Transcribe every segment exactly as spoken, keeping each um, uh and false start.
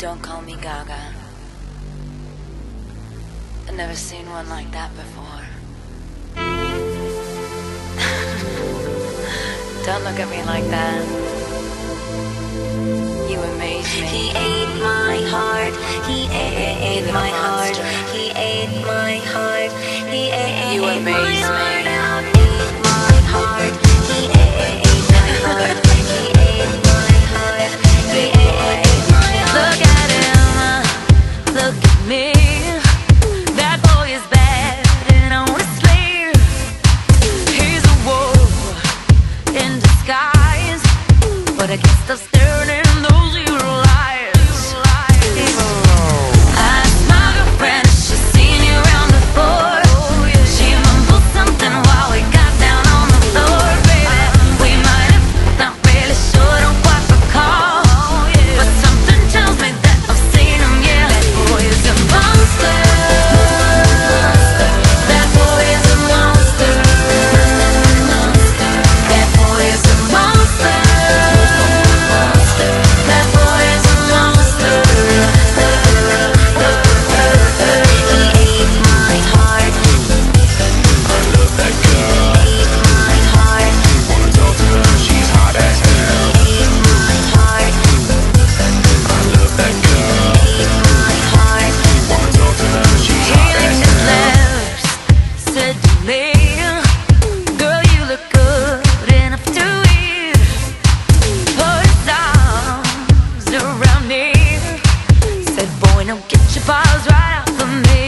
Don't call me Gaga. I've never seen one like that before. Don't look at me like that. You amaze me. He ate my heart. He ate Even my a heart. monster. He ate my heart. He ate You my amaze heart. me. Ate my heart. He ate my heart. He ate my heart. He ate my heart. Look at him, look at me. That boy is bad and honestly, he's a wolf in disguise. But I guess they're staring in those evil eyes. I asked my girlfriend if she's seen you around before. She mumbled something while we got down on the floor, baby. We might have, not really sure, don't quite recall. But something tells me that I've seen him, yeah. That boy is a monster. That boy is a monster. That boy is a monster. That boy is a monster. He ate my heart. I love that girl. Ate my heart. Wanna talk to her, she's hot as hell. Ate my heart. I love that girl. Ate my heart. Wanna talk to her, she's He hot as licked his hell. lips, said to me, "Girl, you look good enough to eat." Put his arms around me, said, "Boy, now get your paws right off of me."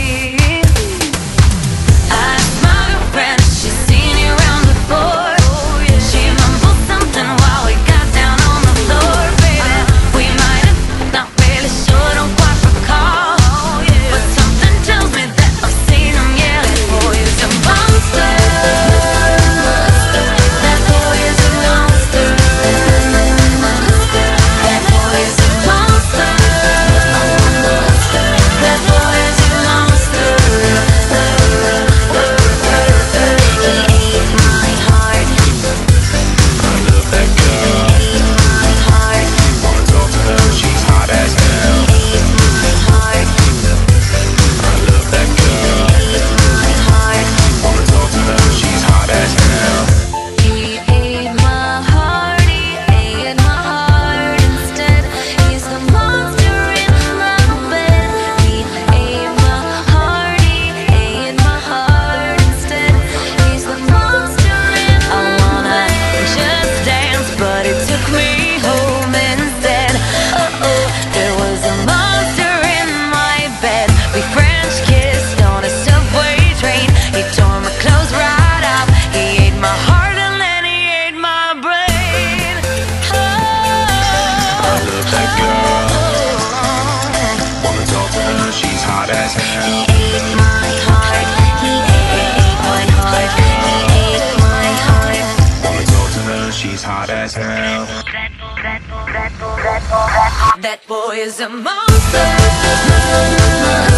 I asked my girlfriend if she's seen you around before. She mumbled something while we got down on the floor, baby. We might have, not really sure, don't quite recall. But something tells me that I've seen him, yeah. That boy is a monster. That boy is a monster. That boy is a monster. That boy is a monster. He ate my heart. I love that girl. Ate my heart. Wanna talk to her, she's hot as hell. Ate my heart. I love that girl. Ate my heart. Wanna talk to her, she's hot as hell. He ate my heart, he ate my heart instead. He's the monster in my bed. He ate my heart, he ate my heart instead. He's the monster in my bed. I wanna just dance, but it took me home instead. Uh oh, there was a monster in my bed. We French kissed on a subway train. He tore my clothes right off. He ate my heart and then he ate my brain. I love that girl. Wanna talk to her, she's hot as He hell. ate my heart. He ate my heart. He ate my heart. Wanna talk to her, she's hot as hell. That boy is a monster.